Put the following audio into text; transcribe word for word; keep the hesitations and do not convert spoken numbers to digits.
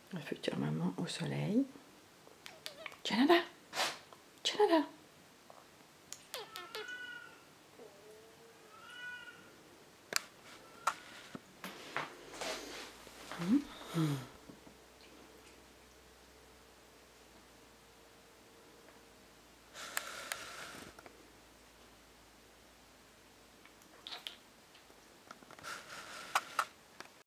La future maman au soleil. Canada, Canada. Mmh.